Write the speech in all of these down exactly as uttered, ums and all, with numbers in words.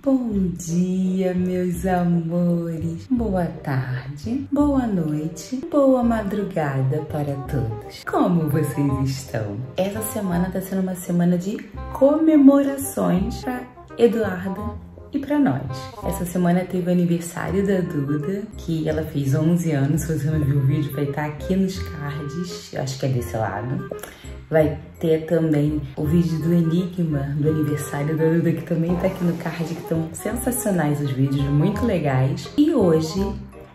Bom dia, meus amores. Boa tarde, boa noite, boa madrugada para todos. Como vocês estão? Essa semana tá sendo uma semana de comemorações para Eduarda e para nós. Essa semana teve o aniversário da Duda, que ela fez onze anos. Se você não viu o vídeo, vai estar aqui nos cards. Eu acho que é desse lado. Vai ter também o vídeo do Enigma, do aniversário da Duda, que também tá aqui no card, que estão sensacionais os vídeos, muito legais. E hoje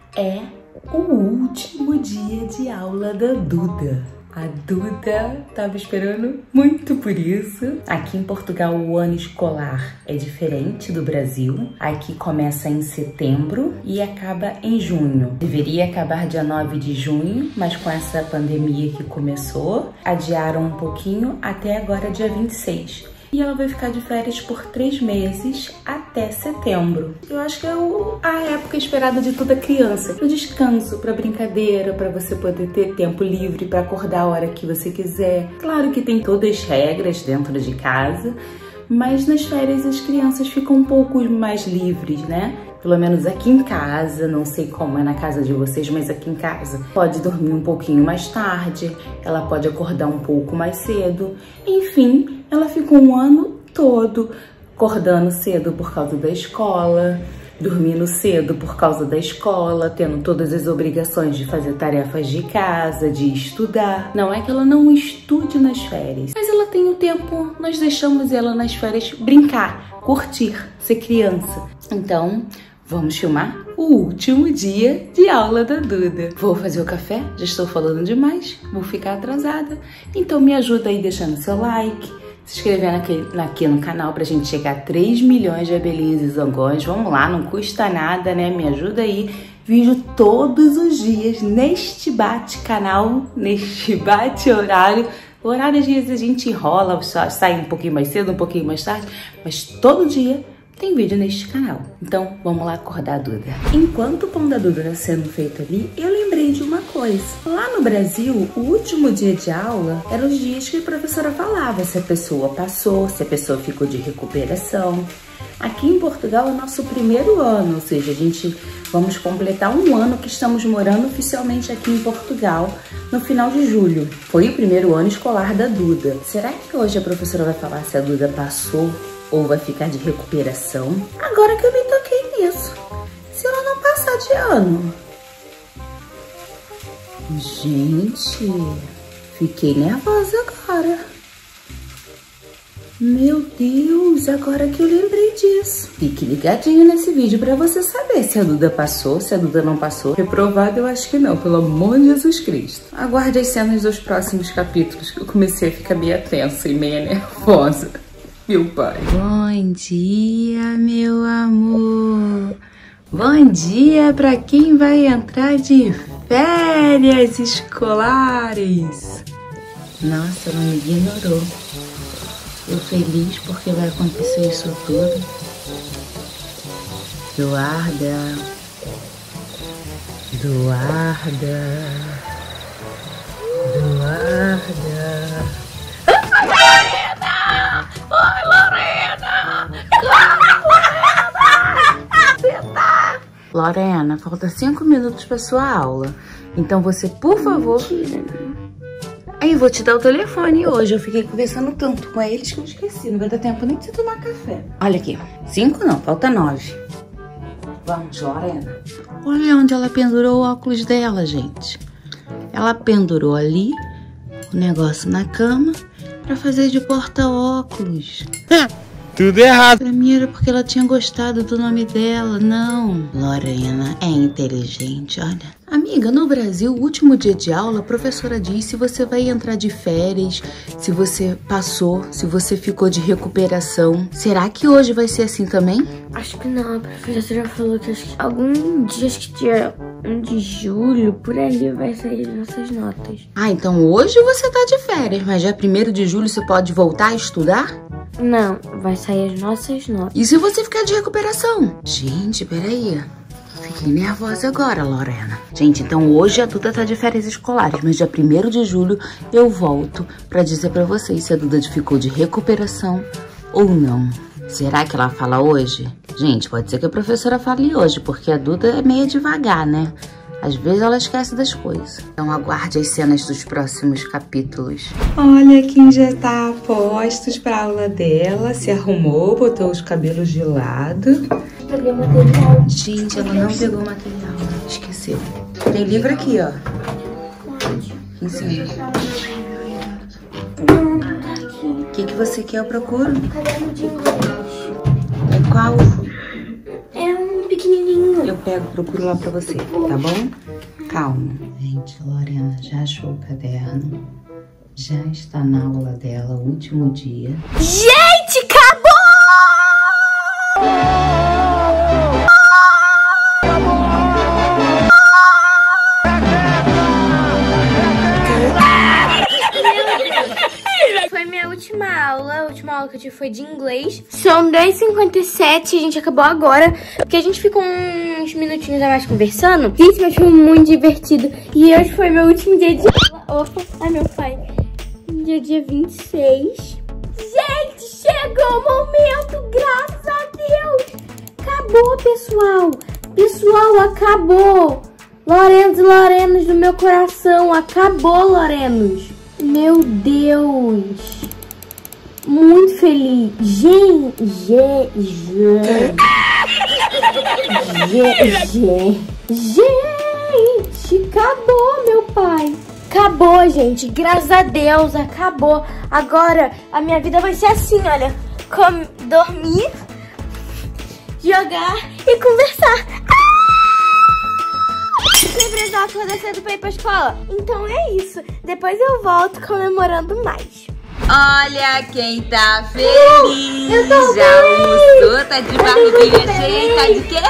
é o último dia de aula da Duda. A Duda tava esperando muito por isso. Aqui em Portugal o ano escolar é diferente do Brasil. Aqui começa em setembro e acaba em junho. Deveria acabar dia nove de junho, mas com essa pandemia que começou, adiaram um pouquinho até agora dia vinte e seis. E ela vai ficar de férias por três meses até setembro. Eu acho que é o, a época esperada de toda criança. Para descanso, para brincadeira, para você poder ter tempo livre para acordar a hora que você quiser. Claro que tem todas as regras dentro de casa, mas nas férias as crianças ficam um pouco mais livres, né? Pelo menos aqui em casa, não sei como é na casa de vocês, mas aqui em casa pode dormir um pouquinho mais tarde, ela pode acordar um pouco mais cedo. Enfim, ela ficou um ano todo acordando cedo por causa da escola, dormindo cedo por causa da escola, tendo todas as obrigações de fazer tarefas de casa, de estudar. Não é que ela não estude nas férias, mas ela tem o tempo, nós deixamos ela nas férias brincar, curtir, ser criança. Então, vamos filmar o último dia de aula da Duda. Vou fazer o café, já estou falando demais, vou ficar atrasada. Então me ajuda aí deixando seu like, se inscrevendo aqui, aqui no canal pra gente chegar a três milhões de abelhinhos e zangões. Vamos lá, não custa nada, né? Me ajuda aí. Vídeo todos os dias neste bate-canal, neste bate-horário. O horário às vezes a gente enrola, sai um pouquinho mais cedo, um pouquinho mais tarde, mas todo dia tem vídeo neste canal. Então, vamos lá acordar a Duda. Enquanto o pão da Duda está sendo feito ali, eu lembrei de uma coisa. Lá no Brasil, o último dia de aula eram os dias que a professora falava se a pessoa passou, se a pessoa ficou de recuperação. Aqui em Portugal é o nosso primeiro ano, ou seja, a gente vamos completar um ano que estamos morando oficialmente aqui em Portugal no final de julho. Foi o primeiro ano escolar da Duda. Será que hoje a professora vai falar se a Duda passou ou vai ficar de recuperação? Agora que eu me toquei nisso, se ela não passar de ano. Gente, fiquei nervosa agora. Meu Deus, agora que eu lembrei disso. Fique ligadinho nesse vídeo pra você saber se a Duda passou, se a Duda não passou. Reprovada eu acho que não, pelo amor de Jesus Cristo. Aguarde as cenas dos próximos capítulos, que eu comecei a ficar meio tensa e meio nervosa. Meu pai. Bom dia, meu amor. Bom dia para quem vai entrar de férias escolares. Nossa, ela me ignorou. Eu feliz porque vai acontecer isso tudo. Eduarda. Eduarda. Eduarda. Oi, Lorena! Lorena! Lorena, falta cinco minutos para sua aula. Então você, por favor... Mentira. Aí, vou te dar o telefone hoje. Eu fiquei conversando tanto com eles que eu esqueci. Não vai dar tempo nem de você tomar café. Olha aqui. Cinco não, falta nove. Vamos, Lorena. Olha onde ela pendurou o óculos dela, gente. Ela pendurou ali o negócio na cama pra fazer de porta-óculos. Tudo errado. Pra mim era porque ela tinha gostado do nome dela. Não. Lorena é inteligente, olha. Amiga, no Brasil, o último dia de aula, a professora diz se você vai entrar de férias, se você passou, se você ficou de recuperação. Será que hoje vai ser assim também? Acho que não. A professora falou que, acho que algum dia, acho que dia um de julho, por ali vai sair as nossas notas. Ah, então hoje você tá de férias, mas já primeiro de julho você pode voltar a estudar? Não, vai sair as nossas notas. E se você ficar de recuperação? Gente, peraí. Fiquei nervosa agora, Lorena. Gente, então hoje a Duda tá de férias escolares, mas dia primeiro de julho eu volto pra dizer pra vocês se a Duda ficou de recuperação ou não. Será que ela fala hoje? Gente, pode ser que a professora fale hoje, porque a Duda é meio devagar, né? Às vezes ela esquece das coisas. Então aguarde as cenas dos próximos capítulos. Olha quem já tá a postos pra aula dela. Se arrumou, botou os cabelos de lado. Peguei o material. Gente, ela não pegou o material. Esqueceu. Tem livro aqui, ó. Em cima. O que, que você quer? Eu procuro. Caderno de inglês. É qual? É um pequenininho. Eu pego, procuro lá pra você, tá bom? Calma. Gente, Lorena já achou o caderno. Já está na aula dela, o último dia. Gente, acabou! Foi minha última aula, a última aula que eu tive foi de inglês. São dez e cinquenta e sete, a gente acabou agora, porque a gente ficou uns minutinhos a mais conversando. Gente, mas foi muito divertido. E hoje foi meu último dia de aula. Opa, ai meu pai. Dia, dia vinte e seis. Gente, chegou o momento, graças a Deus. Acabou, pessoal. Pessoal, acabou. Lorenos e Lorenos do meu coração, acabou, Lorenos. Meu Deus. Muito feliz. Gente, gente, gente, gente, acabou, meu pai. Acabou, gente. Graças a Deus, acabou. Agora a minha vida vai ser assim, olha. Com, dormir, jogar e conversar. Sempre já acordar cedo pra ir pra escola. Então é isso. Depois eu volto comemorando mais. Olha quem tá feliz. Eu tô já feliz. almoçou, tá de barriguinha cheia, tá de quê?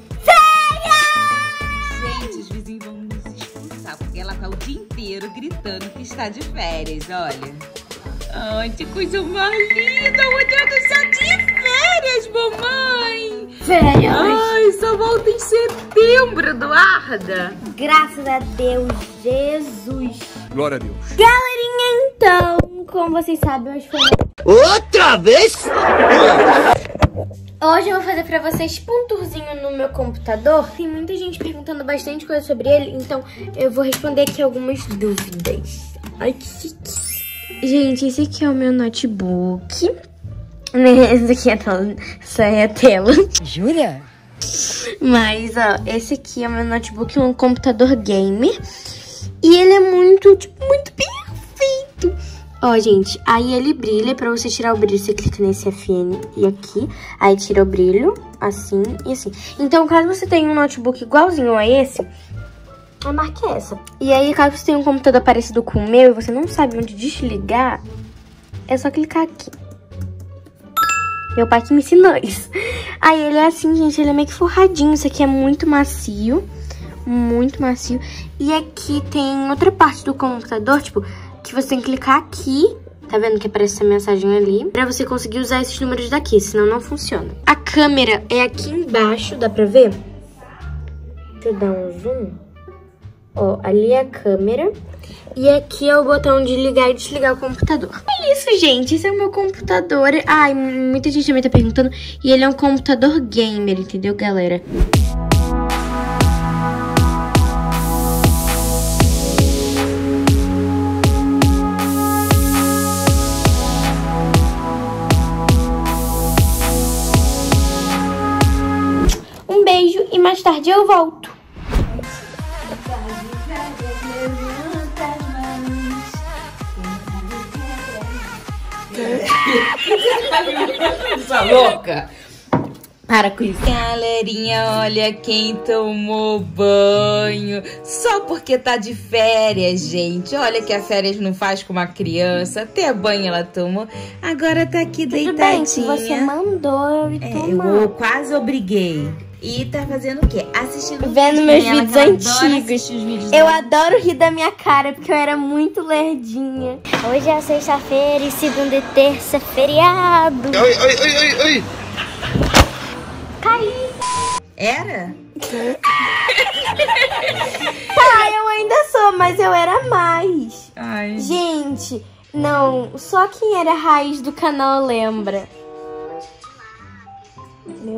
Férias! Gente, os vizinhos vão nos expulsar, porque ela tá o dia inteiro gritando que está de férias, olha. Ai, que coisa mais linda! O Adriano está de férias, mamãe! Férias! Ai, só volta em setembro, Eduarda! Graças a Deus, Jesus! Glória a Deus. Galerinha, então, como vocês sabem, hoje foi... Outra vez? Hoje eu vou fazer pra vocês tipo um tourzinho no meu computador. Tem muita gente perguntando bastante coisa sobre ele, então eu vou responder aqui algumas dúvidas. Ai, que chique. Gente, esse aqui é o meu notebook. Esse aqui é a tela. Essa é a tela. Jura? Mas, ó, esse aqui é o meu notebook, um computador gamer. E ele é muito, tipo, muito perfeito. Ó, gente, aí ele brilha. Pra você tirar o brilho, você clica nesse F N e aqui. Aí tira o brilho, assim e assim. Então, caso você tenha um notebook igualzinho a esse, a marca é essa. E aí, caso você tenha um computador parecido com o meu e você não sabe onde desligar, é só clicar aqui. Meu pai que me ensinou isso. Aí ele é assim, gente, ele é meio que forradinho. Isso aqui é muito macio, muito macio. E aqui tem outra parte do computador, tipo, que você tem que clicar aqui. Tá vendo que aparece essa mensagem ali? Pra você conseguir usar esses números daqui, senão não funciona. A câmera é aqui embaixo, dá pra ver? Deixa eu dar um zoom. Ó, ali é a câmera. E aqui é o botão de ligar e desligar o computador. É isso, gente. Esse é o meu computador. Ai, muita gente também tá perguntando. E ele é um computador gamer, entendeu, galera? Um beijo e mais tarde eu volto. Sua louca! Para com isso. Galerinha, olha quem tomou banho. Só porque tá de férias, gente. Olha que a férias não faz com uma criança. Até banho ela tomou. Agora tá aqui Tudo deitadinha. bem, se você mandou eu ir É, tomar. eu quase obriguei. E tá fazendo o quê? Assistindo Vendo vídeo, meus né? Ela vídeos que adora antigos. assistir os vídeos Eu dela. adoro rir da minha cara, porque eu era muito lerdinha. Hoje é sexta-feira e segunda e terça, feriado. Oi, oi, oi, oi, oi. Caí. Era? Tá, eu ainda sou, mas eu era mais. Ai. Gente, não, só quem era raiz do canal lembra.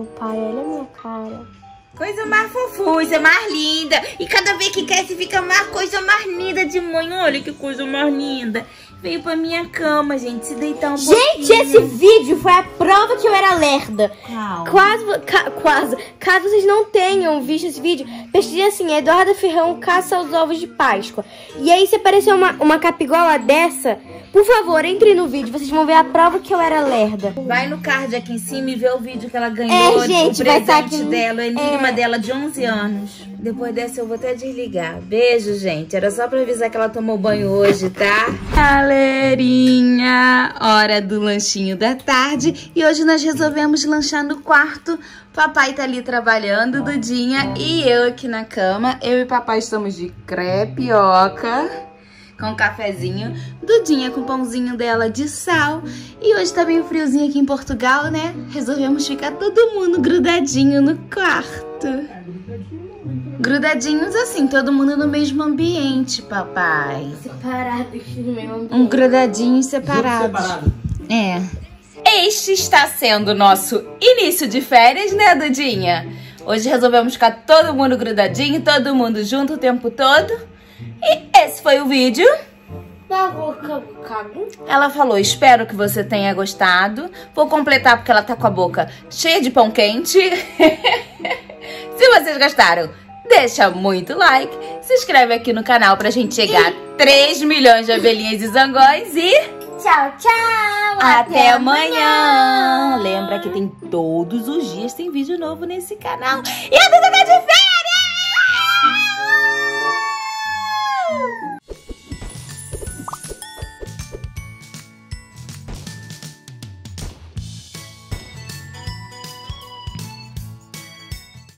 meu pai. Olha a minha cara. Coisa mais fofuça, mais linda. E cada vez que cresce fica mais coisa mais linda de mãe. Olha que coisa mais linda. Veio pra minha cama, gente, se deitar um gente, pouquinho. Gente, esse vídeo foi a prova que eu era lerda. Calma. Quase, ca, quase. Caso vocês não tenham visto esse vídeo, pesquisei assim, Eduarda Ferrão caça aos ovos de Páscoa. E aí, se aparecer uma, uma capigola dessa, por favor, entre no vídeo. Vocês vão ver a prova que eu era lerda. Vai no card aqui em cima e vê o vídeo que ela ganhou. É, gente, o vai estar presente aqui dela, o enigma é. dela de onze anos. Depois dessa eu vou até desligar. Beijo, gente. Era só pra avisar que ela tomou banho hoje, tá? Galerinha, hora do lanchinho da tarde. E hoje nós resolvemos lanchar no quarto. Papai tá ali trabalhando, Dudinha e eu aqui na cama. Eu e papai estamos de crepioca com cafezinho, Dudinha com o pãozinho dela de sal. E hoje tá bem friozinho aqui em Portugal, né? Resolvemos ficar todo mundo grudadinho no quarto. Grudadinhos assim, todo mundo no mesmo ambiente, papai. Separados no mesmo ambiente. Um grudadinho separado. É. Este está sendo o nosso início de férias, né, Dudinha? Hoje resolvemos ficar todo mundo grudadinho, todo mundo junto o tempo todo. E esse foi o vídeo. Ela falou, espero que você tenha gostado. Vou completar porque ela tá com a boca cheia de pão quente. Se vocês gostaram, deixa muito like. Se inscreve aqui no canal pra gente chegar a três milhões de abelhinhas e zangões. E tchau, tchau. Até, Até amanhã. amanhã. Lembra que tem todos os dias tem vídeo novo nesse canal. E a Duda tá de férias!